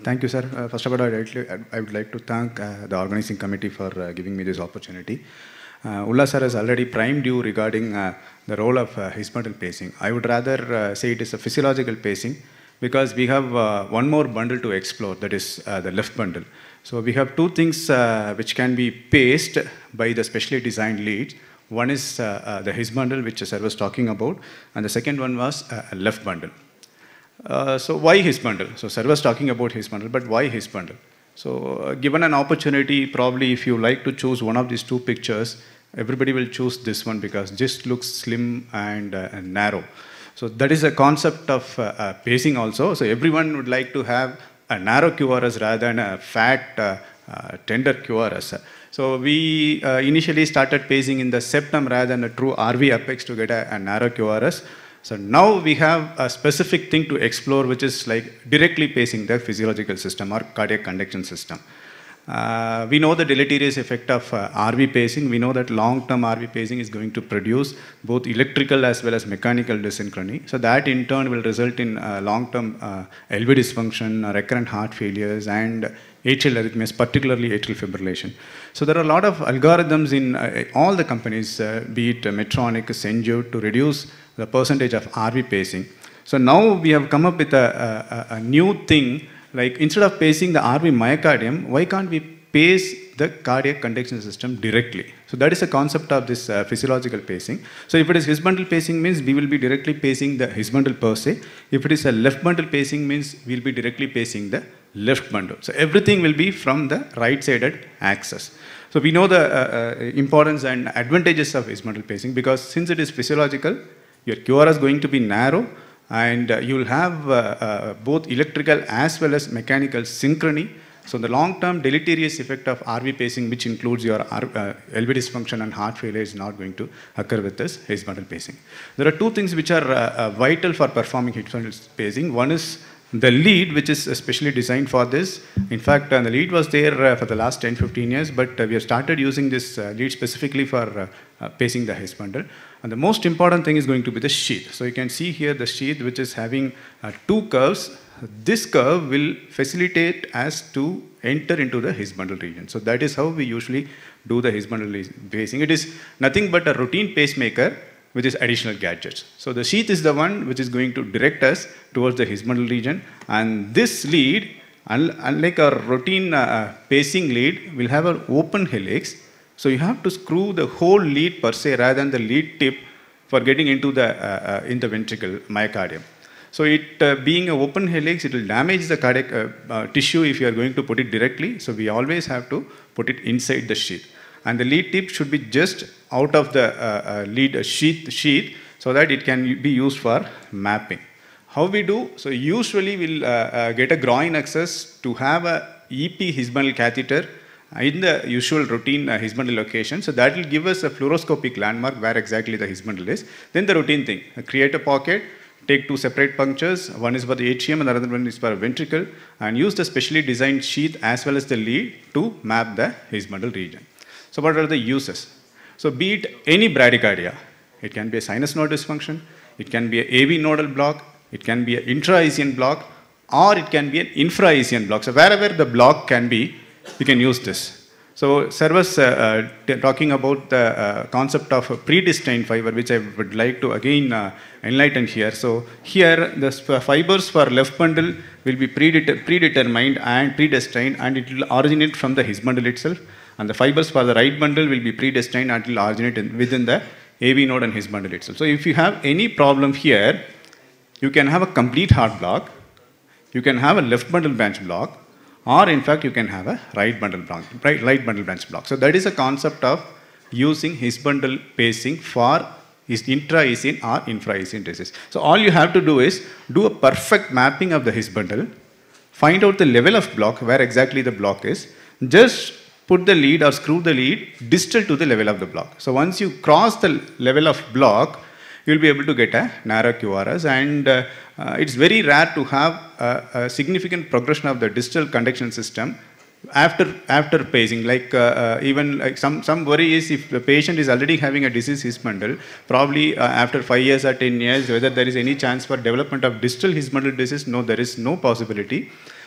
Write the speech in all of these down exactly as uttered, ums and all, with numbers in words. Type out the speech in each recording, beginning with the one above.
Thank you, sir. Uh, first of all, I'd like to- I would like to thank uh, the organizing committee for uh, giving me this opportunity. Uh, Ulla sir has already primed you regarding uh, the role of uh, his-bundle pacing. I would rather uh, say it is a physiological pacing because we have uh, one more bundle to explore, that is uh, the left bundle. So we have two things uh, which can be paced by the specially designed leads. One is uh, uh, the his bundle, which sir was talking about, and the second one was uh, a left bundle. Uh, so why his bundle? So sir was talking about his bundle, but why his bundle? So uh, given an opportunity, probably if you like to choose one of these two pictures, everybody will choose this one because this looks slim and, uh, and narrow. So that is a concept of uh, uh, pacing also. So everyone would like to have a narrow Q R S rather than a fat, uh, uh, tender Q R S. So we uh, initially started pacing in the septum rather than a true R V apex to get a, a narrow Q R S. So now we have a specific thing to explore, which is like directly pacing the physiological system or cardiac conduction system. Uh, we know the deleterious effect of uh, R V pacing. We know that long-term R V pacing is going to produce both electrical as well as mechanical dyssynchrony. So that in turn will result in uh, long-term uh, L V dysfunction, uh, recurrent heart failures, and atrial arrhythmias, particularly atrial fibrillation. So there are a lot of algorithms in uh, all the companies, uh, be it uh, Medtronic, Senju, to reduce the percentage of R V pacing. So now we have come up with a, a, a new thing, like instead of pacing the R V myocardium, why can't we pace the cardiac conduction system directly? So that is the concept of this uh, physiological pacing. So if it is his bundle pacing means we will be directly pacing the his bundle per se. If it is a left bundle pacing means we will be directly pacing the left bundle. So everything will be from the right-sided axis. So we know the uh, uh, importance and advantages of his bundle pacing because since it is physiological, your Q R is going to be narrow and uh, you will have uh, uh, both electrical as well as mechanical synchrony. So the long-term deleterious effect of R V pacing, which includes your uh, L V dysfunction and heart failure, is not going to occur with this his bundle pacing. There are two things which are uh, uh, vital for performing his bundle pacing. One is the lead, which is specially designed for this. In fact, uh, the lead was there uh, for the last ten to fifteen years, but uh, we have started using this uh, lead specifically for uh, uh, pacing the his bundle. And the most important thing is going to be the sheath. So you can see here the sheath, which is having uh, two curves. This curve will facilitate us to enter into the his bundle region. So that is how we usually do the his bundle pacing. It is nothing but a routine pacemaker with its additional gadgets. So the sheath is the one which is going to direct us towards the his bundle region. And this lead, unlike a routine uh, pacing lead, will have an open helix. So you have to screw the whole lead per se rather than the lead tip for getting into the, uh, uh, in the ventricle myocardium. So it uh, being an open helix, it will damage the cardiac uh, uh, tissue if you are going to put it directly. So we always have to put it inside the sheath. And the lead tip should be just out of the uh, uh, lead sheath, sheath so that it can be used for mapping. How we do? So usually we'll uh, uh, get a groin access to have a E P his bundle catheter in the usual routine uh, his bundle location. So that will give us a fluoroscopic landmark where exactly the his bundle is. Then the routine thing, uh, create a pocket, take two separate punctures, one is for the atrium and the other one is for a ventricle, and use the specially designed sheath as well as the lead to map the his bundle region. So what are the uses? So be it any bradycardia, it can be a sinus node dysfunction, it can be an A V nodal block, it can be an intra-E C N block, or it can be an infra-E C N block. So wherever the block can be, you can use this. So sir was uh, uh, talking about the uh, concept of a predestined fiber, which I would like to again uh, enlighten here. So here the fibers for left bundle will be predet predetermined and predestined, and it will originate from the his bundle itself. And the fibers for the right bundle will be predestined and will originate in, within the A V node and his bundle itself. So if you have any problem here, you can have a complete heart block, you can have a left bundle branch block, or in fact you can have a right bundle branch, right, right bundle branch block. So that is a concept of using his bundle pacing for his intra-E C N or infra-E C N disease. So all you have to do is do a perfect mapping of the his bundle, find out the level of block, where exactly the block is, just put the lead or screw the lead distal to the level of the block. So once you cross the level of block, you will be able to get a narrow Q R S, and uh, uh, it's very rare to have a, a significant progression of the distal conduction system after after pacing. Like uh, uh, even like some some worry is if the patient is already having a disease his bundle, probably uh, after five years or ten years, whether there is any chance for development of distal his bundle disease. No, there is no possibility.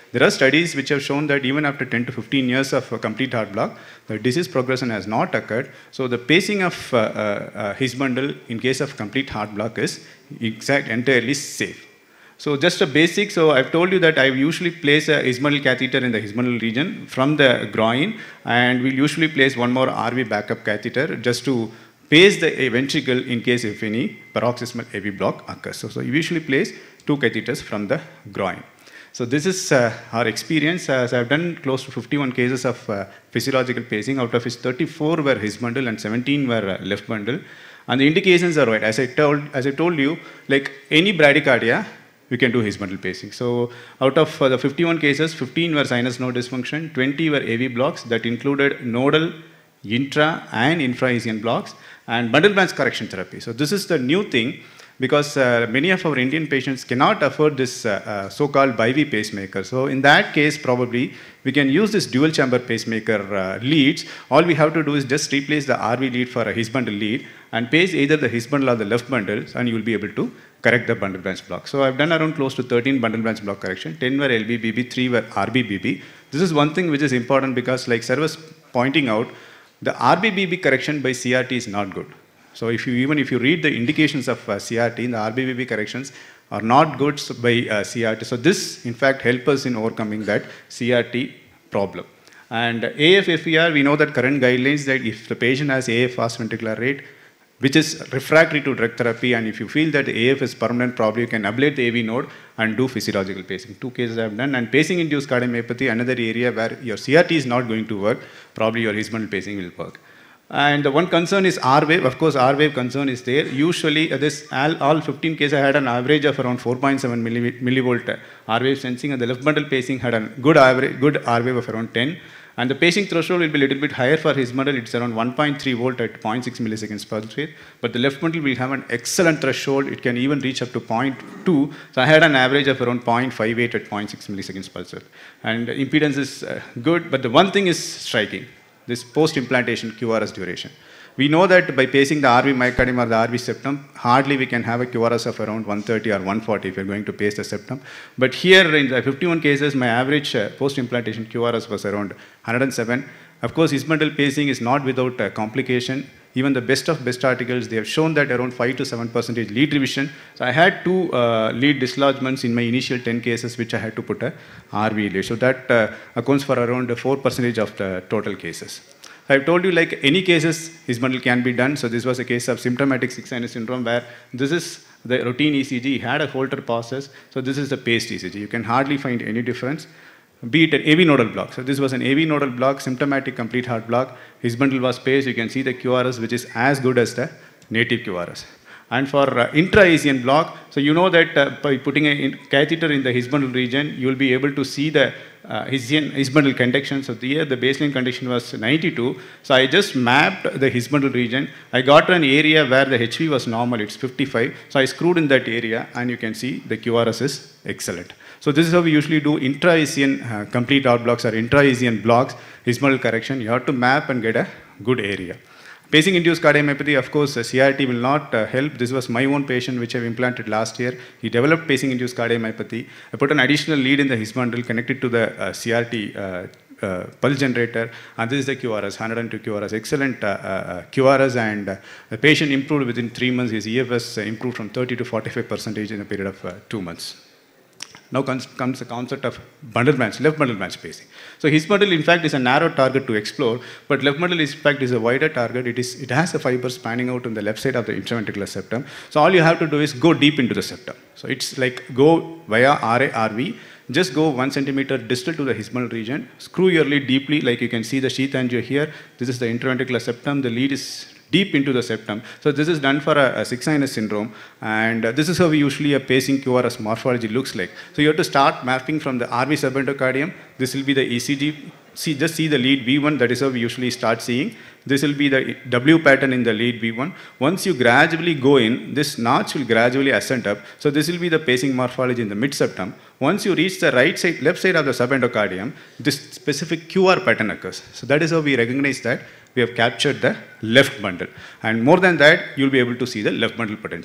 there are studies which have shown that even after ten to fifteen years of a complete heart block, the disease progression has not occurred. So the pacing of uh, uh, his bundle in case of complete heart block is exact entirely safe. So just a basic, so I've told you that I usually place a Hisbundle catheter in the Hisbundle region from the groin, and we'll usually place one more R V backup catheter just to pace the ventricle in case if any paroxysmal A V block occurs. So, so you usually place two catheters from the groin. So this is uh, our experience. As I've done close to fifty-one cases of uh, physiological pacing, out of which thirty-four were Hisbundle and seventeen were uh, left bundle. And the indications are right. As I told, as I told you, like any bradycardia, you can do Hisbundle pacing. So out of uh, the fifty-one cases, fifteen were sinus node dysfunction, twenty were A V blocks that included nodal, intra and infra-Hisian blocks, and bundle branch correction therapy. So this is the new thing, because uh, many of our Indian patients cannot afford this uh, uh, so-called bi-V pacemaker. So in that case, probably we can use this dual chamber pacemaker uh, leads. All we have to do is just replace the R V lead for a Hisbundle lead and pace either the Hisbundle or the left bundles, and you will be able to correct the bundle branch block. So I've done around close to thirteen bundle branch block correction, ten were L B B B, three were R B B B. This is one thing which is important, because like sir was pointing out, the R B B B correction by C R T is not good. So if you, even if you read the indications of uh, C R T, the R B B B corrections are not good by uh, C R T. So this in fact helps us in overcoming that C R T problem. And A F F E R, we know that current guidelines that if the patient has A F fast ventricular rate, which is refractory to drug therapy, and if you feel that the A F is permanent, probably you can ablate the A V node and do physiological pacing. Two cases I have done. And pacing-induced cardiomyopathy, another area where your C R T is not going to work, probably your Hisbundle pacing will work. And the one concern is R-wave. Of course, R-wave concern is there. Usually, uh, this all, all fifteen cases I had an average of around four point seven millivolt R-wave sensing, and the left bundle pacing had a good average, good R-wave of around ten. And the pacing threshold will be a little bit higher for Hisbundle. It's around one point three volt at zero point six milliseconds pulse rate. But the left bundle will have an excellent threshold. It can even reach up to zero point two. So I had an average of around zero point five eight at zero point six milliseconds pulse rate. And impedance is uh, good. But the one thing is striking, this post-implantation Q R S duration. We know that by pacing the R V myocardium or the R V septum, hardly we can have a Q R S of around one thirty or one forty if you're going to pace the septum. But here in the fifty-one cases, my average uh, post-implantation Q R S was around one hundred seven. Of course, Hisbundle pacing is not without uh, complication. Even the best of best articles, they have shown that around five to seven percent lead revision. So I had two uh, lead dislodgements in my initial ten cases, which I had to put a R V lead. So that uh, accounts for around four percent of the total cases. I've told you, like any cases, Hisbundle can be done. So this was a case of symptomatic sick-sinus syndrome, where this is the routine E C G. He had a Holter process. So this is the paced E C G. You can hardly find any difference. Be it an A V nodal block. So this was an A V nodal block, symptomatic complete heart block. Hisbundle was paced. You can see the Q R S, which is as good as the native Q R S. And for uh, intra-Hisian block, so you know that uh, by putting a in catheter in the Hisbundle region, you will be able to see the uh, Hisian, Hisbundle conduction. So here the baseline conduction was ninety-two. So I just mapped the Hisbundle region. I got an area where the H V was normal, it's fifty-five. So I screwed in that area, and you can see the Q R S is excellent. So this is how we usually do intra-Hisian uh, complete heart blocks or intra-Hisian blocks, Hisbundle correction. You have to map and get a good area. Pacing-induced cardiomyopathy, of course, uh, C R T will not uh, help. This was my own patient, which I've implanted last year. He developed pacing-induced cardiomyopathy. I put an additional lead in the Hisbundle connected to the uh, C R T uh, uh, pulse generator, and this is the Q R S, one hundred two Q R S, excellent uh, uh, Q R S, and uh, the patient improved within three months. His E F S uh, improved from thirty to forty-five percent in a period of uh, two months. Now comes, comes the concept of bundle branch, left bundle branch pacing. So Hisbundle, in fact, is a narrow target to explore, but left bundle, in fact, is a wider target. It is, it has a fiber spanning out on the left side of the intraventricular septum. So all you have to do is go deep into the septum. So it's like go via R A R V, just go one centimeter distal to the Hisbundle region, screw your lead deeply, like you can see the sheath angio here. This is the intraventricular septum. The lead is deep into the septum. So this is done for a, a sick-sinus syndrome, and uh, this is how we usually a pacing Q R S morphology looks like. So you have to start mapping from the R V subendocardium. This will be the E C G. See, just see the lead V one. That is how we usually start seeing. This will be the W pattern in the lead V one. Once you gradually go in, this notch will gradually ascend up. So this will be the pacing morphology in the mid-septum. Once you reach the right side, left side of the subendocardium, this specific Q R pattern occurs. So that is how we recognize that we have captured the left bundle. And more than that, you'll be able to see the left bundle potential.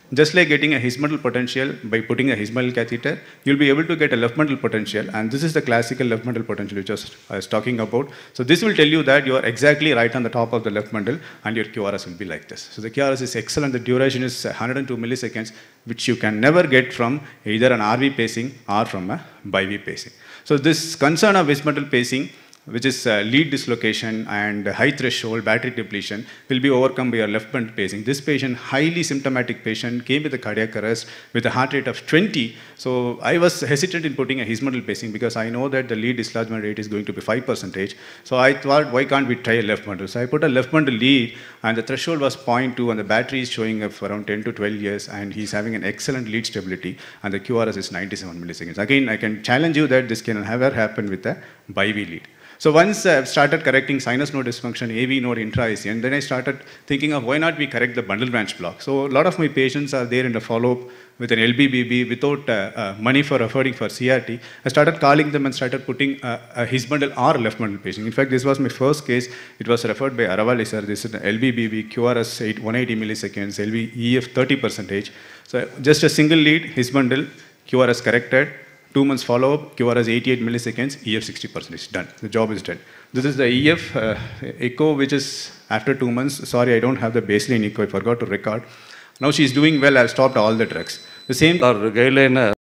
Just like getting a his bundle potential by putting a his bundle catheter, you'll be able to get a left bundle potential, and this is the classical left bundle potential which I was talking about. So this will tell you that you are exactly right on the top of the left bundle, and your Q R S will be like this. So the Q R S is excellent. The duration is one hundred two milliseconds, which you can never get from either an R V pacing or from a bi-V pacing. So this concern of his bundle pacing, which is uh, lead dislocation and high threshold battery depletion, will be overcome by your left bundle pacing. This patient, highly symptomatic patient, came with a cardiac arrest with a heart rate of twenty. So I was hesitant in putting a his bundle pacing because I know that the lead dislodgement rate is going to be five percent. So I thought, why can't we try a left bundle? So I put a left bundle lead, and the threshold was zero point two, and the battery is showing up for around ten to twelve years, and he's having an excellent lead stability, and the Q R S is ninety-seven milliseconds. Again, I can challenge you that this can never happen with a bi-V lead. So once I've started correcting sinus node dysfunction, A V node intra-I C, and then I started thinking of why not we correct the bundle branch block. So a lot of my patients are there in the follow-up with an L B B B without uh, uh, money for affording for C R T. I started calling them and started putting uh, a his bundle or left bundle pacing. In fact, this was my first case. It was referred by Aravali sir. This is an L B B B, Q R S one hundred eighty milliseconds, L V E F thirty percent. So just a single lead, his bundle, Q R S corrected. Two months follow-up, Q R S eighty-eight milliseconds, E F sixty percent is done. The job is done. This is the E F uh, echo, which is after two months. Sorry, I don't have the baseline echo. I forgot to record. Now she's doing well. I've stopped all the drugs. The same. Our guideline